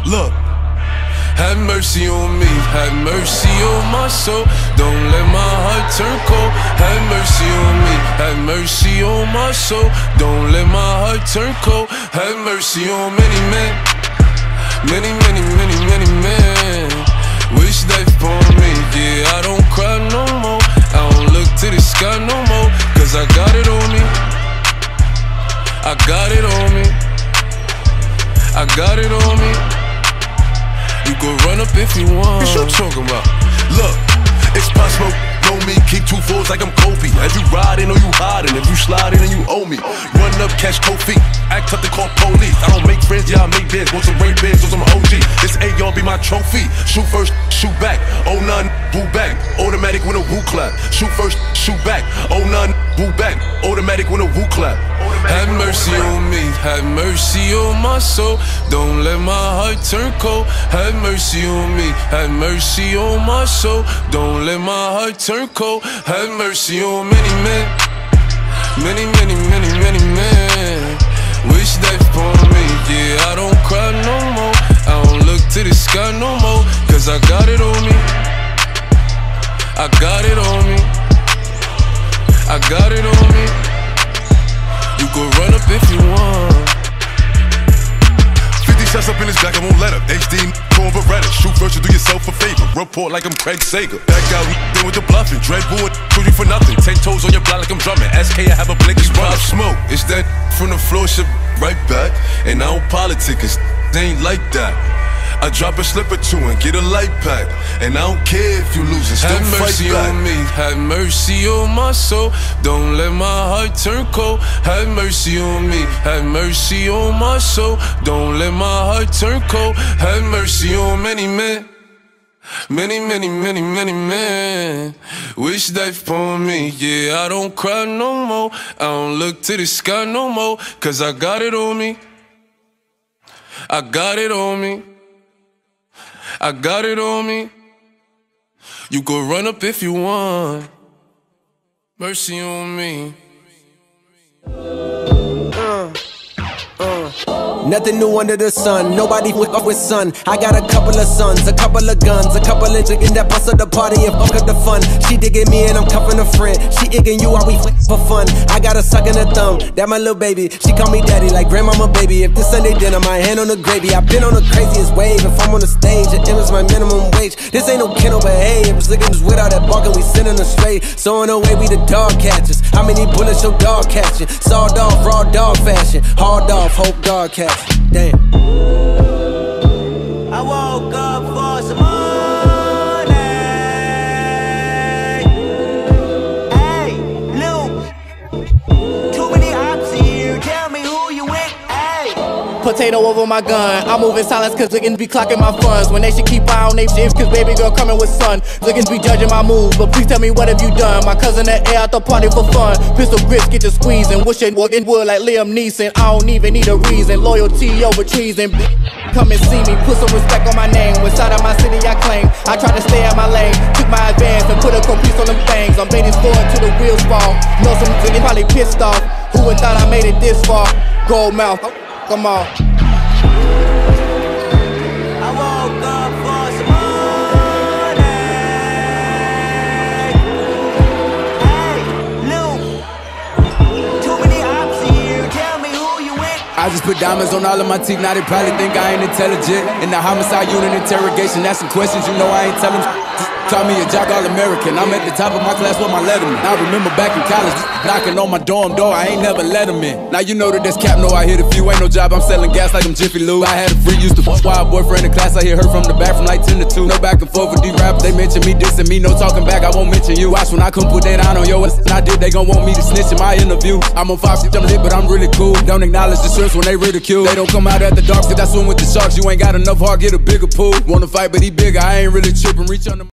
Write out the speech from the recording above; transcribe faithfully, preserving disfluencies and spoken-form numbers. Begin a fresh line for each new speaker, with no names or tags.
Look, have mercy on me, have mercy on my soul. Don't let my heart turn cold. Have mercy on me, have mercy on my soul. Don't let my heart turn cold. Have mercy on many men, many, many, many, many men. Wish death upon me, yeah, I don't cry no more. I don't look to the sky no more, cause I got it on me. I got it on me. I got it on me. You can run up if you want. What you talking about?
Look, it's possible. Know me, keep two fours like I'm Kobe. If you riding or you hiding, if you sliding and you owe me. Run up, catch cold feet, act up to call police. I don't make friends, yeah, I make bids. Want some rain bids or some O G. This A R be my trophy. Shoot first, shoot back. Oh none, boo back. Automatic when a woo clap. Shoot first, shoot back. Oh none, boo back. Automatic when a woo clap.
Have mercy on me, have mercy on my soul. Don't let my heart turn cold. Have mercy on me, have mercy on my soul. Don't let my heart turn cold. Have mercy on many men, many, many, many, many men. Wish death upon me, yeah, I don't cry no more. I don't look to the sky no more, cause I got it on me. I got it on me. I got it on me. You can run up if you want.
fifty shots up in his back, I won't let up. H D, corn Beretta. Shoot first, you do yourself a favor. Report like I'm Craig Sager. Back out, then with the bluffing. Dread bull, shoot you for nothing. Ten toes on your block like I'm drumming. S K, I have a blink, it's pop smoke. It's that from the floor, shit right back. And I don't politic, cause they ain't like that. I drop a slip or two and get a light pack. And I don't care if you lose and still
have mercy
fight back.
on me, have mercy on my soul. Don't let my heart turn cold. Have mercy on me, have mercy on my soul. Don't let my heart turn cold. Have mercy on many men, many, many, many, many men. Wish death upon me, yeah, I don't cry no more. I don't look to the sky no more, cause I got it on me. I got it on me. I got it on me. You can run up if you want. Mercy on me.
Uh, uh. Nothing new under the sun, nobody with up with sun. I got a couple of sons, a couple of guns, a couple of chickens that bust up the party and fuck up the fun. She digging me and I'm cuffing a friend. She igging you while we f for fun. I got a suck in the thumb, that my little baby. She call me daddy like grandmama baby. If this Sunday dinner, my hand on the gravy. I've been on the craziest wave. If I'm on the stage, it was my minimum wage. This ain't no kennel, but hey, it was looking just without that barking, we sending them straight. So in a way, we the dog catchers. How many bullets your dog catching? Sawed off, raw dog fashion. Hard off, hope dog catching. Damn.
I woke up for some money. Hey, Luke. Too many ops here. Tell me who you with. Hey.
Potato over my gun. I'm moving silence cause niggas be clocking my funds. When they should keep eye on they shit cause baby girl coming with sun. Niggas be judging my moves, but please tell me what have you done? My cousin at air out the party for fun. Pistol grips get you squeezing. Wishing walking wood like Liam Neeson. I don't even need a reason. Loyalty over treason. Come and see me, put some respect on my name. Inside of my city I claim. I try to stay in my lane. Took my advance and put a copiece on them things. I'm baiting forward till the wheels fall. Know some niggas probably pissed off. Who would thought I made it this far? Gold mouth, come on.
I woke up for some money. Hey, Luke. Too many ops here. Tell me who you with.
I just put diamonds on all of my teeth, now they probably think I ain't intelligent. In the homicide unit interrogation, asking questions, you know I ain't telling. Call me a jock all-American, I'm at the top of my class with my letterman. I remember back in college, knocking on my dorm door, I ain't never let him in. Now you know that this cap know I hit a few, ain't no job, I'm selling gas like I'm Jiffy Lube. I had a free, used to fuck wild boyfriend in class, I hit her from the back from like ten to two. No back and forth with these rappers, they mention me, dissing me, no talking back, I won't mention you. Watch when I come put that on on your ass, and I did, they gon' want me to snitch in my interview. I'm on five, I'm lit, but I'm really cool. Don't acknowledge the shrimps when they ridicule. They don't come out at the dark, cause I swim with the sharks, you ain't got enough heart, get a bigger pool. Wanna fight, but he bigger, I ain't really tripping, reach under